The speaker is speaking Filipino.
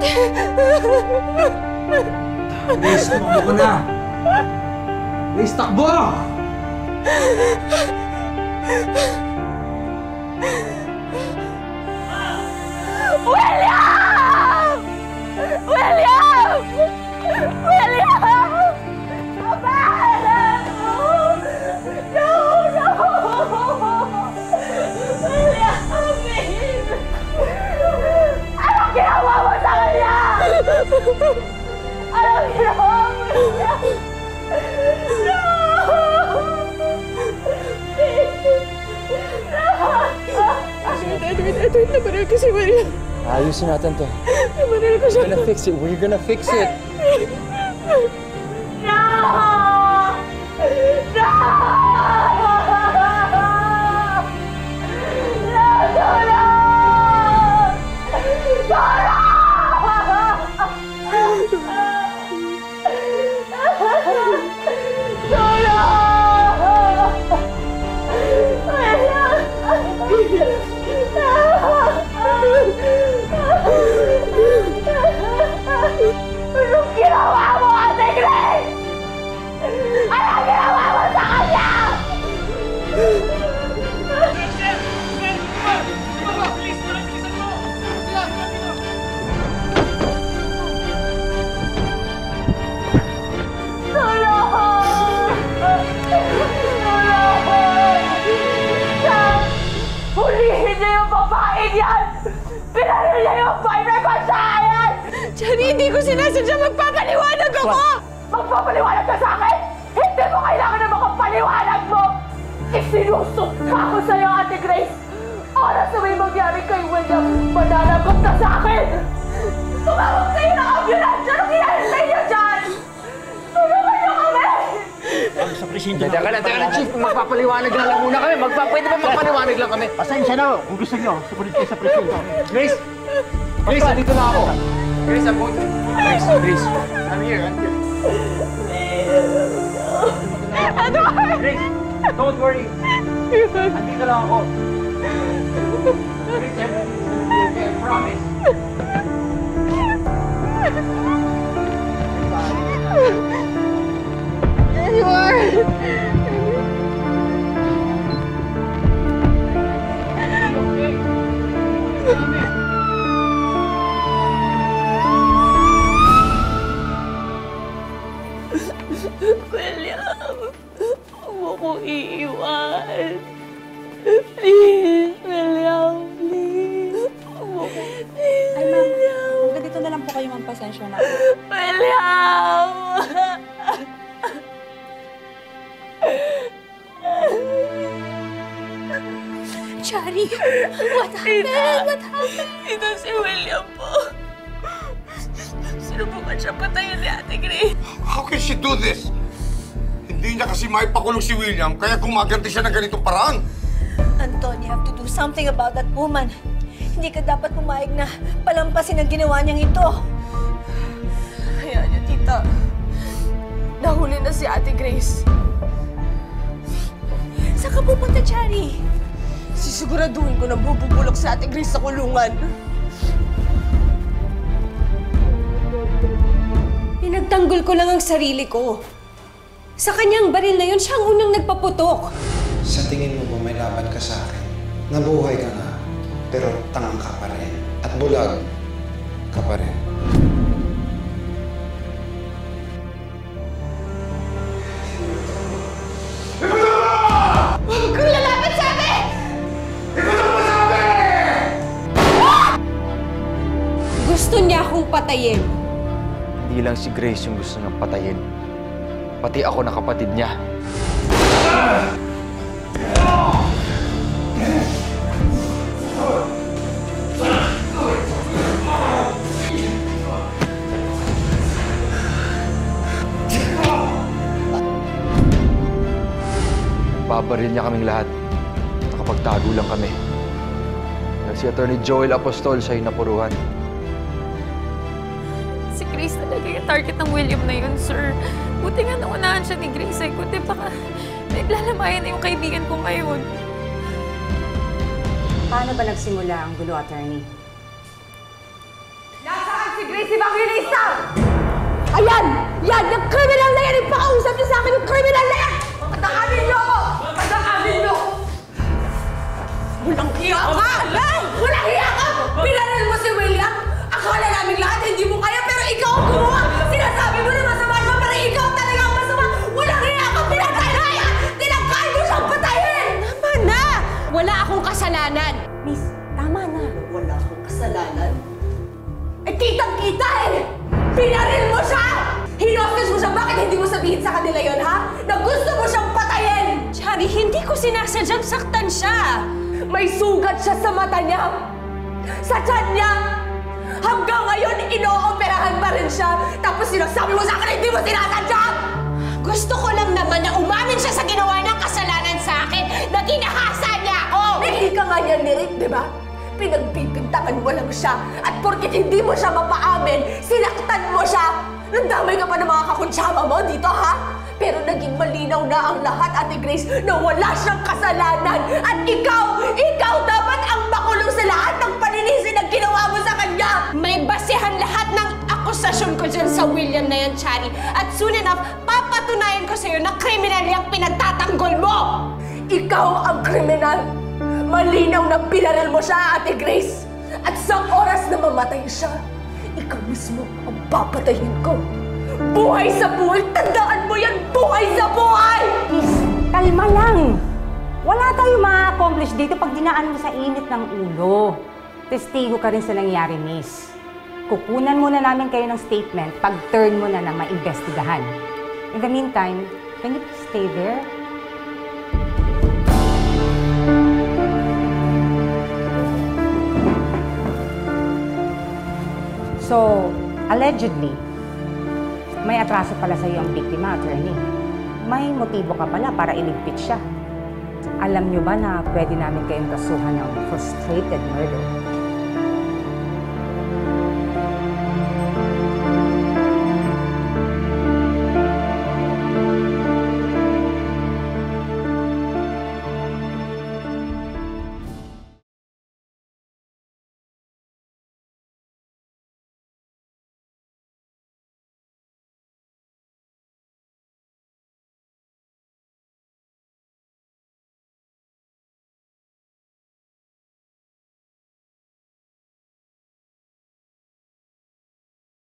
Grace, tumakbo ka na! Grace, takbo! William! William! William! Kabahan mo! No! No! William! Please! Anong ginawa mo sa kanya? Anong ginawa mo, William? No! Edwin, nabaril ko si William. Ayusin natin to. Nabaril ko siya. We're gonna fix it. We're gonna fix it. No! No! No, tulong! Anong ginawa mo, Ate Grace? Anong ginawa mo sa kanya? Hulihin niyo yung babaeng yan! Pinaril niya yung boyfriend ko sa akin! Johnny, hindi ko sinasadya magpapaliwanag ako! Magpapaliwanag ka sa akin? Hindi mo kailangan na makapaliwanag mo! Isinusok pa ako sa'yo, Ate Grace! Oras na may magyari kay William, mananagot ka sa akin! Tumawag kayo ng ambulansya! Anong hinahintay niyo dyan? Tulungan niyo kami! Sa presinto na. Teka lang, Chief. Magpapaliwanag lang muna kami. Pwede ba magpaliwanag lang kami? Pasensya na. Kung gusto nyo, sumunod kayo sa presinto. Grace! Grace, nandito na ako. Grace, I'm going to... Grace. I'm here. Grace, don't worry. Nandito lang ako. Grace, I promise. There you are! William, huwag mo kong iiwan. Please, William, please. Huwag mo kong... Ay, ma'am. Ganito na lang po kayo, ma'am. Pasensya na. William! Chari, what happened? What happened? Ito si William po. Sinubukan siya patayin ni Ate Grace. How can she do this? Hindi niya kasi maipakulong si William, kaya gumaganti siya ng ganitong paraan. Anton, you have to do something about that woman. Hindi ka dapat pumayag na palampasin ang ginawa niyang ito. Hayaan niyo, tita. Nahuli na si Ate Grace. Saan ka pupunta, Chari? Sisiguraduhin ko na bububulok si Ate Grace sa kulungan. Pinagtanggol ko lang ang sarili ko. Sa kanyang baril na yun, siya ang unang nagpaputok. Sa tingin mo ba may laban ka sa akin? Nabuhay ka na, pero tangang ka pa rin. At bulag ka pa rin. Huwag kang lalapit sa amin! Gusto niya akong patayin. Hindi lang si Grace yung gusto niyang patayin. Pati ako na kapatid niya. Babaril niya kaming lahat. Nakapagtago lang kami. Dahil si Atty. Joel Apostol siya yung napuruhan. Si Grace talaga yung target ng William na yun, sir. Buti nga naunahan siya ni Grace. Kundi baka naglalamayan na yung kaibigan ko ngayon. Paano ba nagsimula ang gulo, attorney? Nasaan si si Grace Evangelista! Ayan! Yan! Yung criminal na yan! Ipakausap niyo sa akin yung criminal na yan! Patakanin niyo ako! Patakanin niyo! Walang hiya ka! Walang hiya ka! Pinaril mo si William! Akala namin lahat hindi mo kaya pero ikaw ang gumawa! Sinasabi mo na masama siya pero ikaw talaga ang masama! Walang hiya ka! Pinatay na yan! Tinangkay mo siyang patayin! Tama na! Wala akong kasalanan. Miss, tama na. Wala akong kasalanan. Eh, kitang-kita eh! Pinaril mo siya! Hinostage mo siya! Bakit hindi mo sabihin sa kanila yon, ha? Na gusto mo siyang patayin! Chari, hindi ko sinasadyang saktan siya. May sugat siya sa mata niya! Sa tiyan niya! Hanggang ngayon, inooperahan pa rin siya! Tapos sinasabi mo sa akin, hindi mo sinasadya! Gusto ko lang naman na umamin siya sa ginawa niyang kasalanan sa akin na ginahasa niya ako! Hindi ka nga niya nirit, di ba? Pinagpipintangan mo lang siya. At porkit hindi mo siya mapaamin, sinaktan mo siya. Nandamay ka pa ng mga kakuntsama mo dito, ha? Pero naging malinaw na ang lahat, Ate Grace, na wala siyang kasalanan. At ikaw dapat ang makulong sa lahat ng paninisi na ginawa mo sa kanya. May basihan lahat ng akusasyon ko dyan sa William na yan, Chari. At soon enough, papatunayan ko sa'yo na kriminal yung pinagtatanggol mo! Ikaw ang kriminal. Malinaw na pinaril mo siya, Ate Grace. At sa oras na mamatay siya, ikaw mismo ang papatayin ko. Buhay sa buhay! Tandaan mo yan! Buhay sa buhay! Miss, kalma lang. Wala tayong ma-accomplish dito pag dinaan mo sa init ng ulo. Testigo ka rin sa nangyari, miss. Kukunan muna namin kayo ng statement pag turn mo na maimbestigahan. In the meantime, can you please stay there? So, allegedly, may atraso pala sa'yo ang biktima, attorney. May motibo ka pala para iligpit siya. Alam niyo ba na pwede namin kayong kasuhan ng frustrated murder?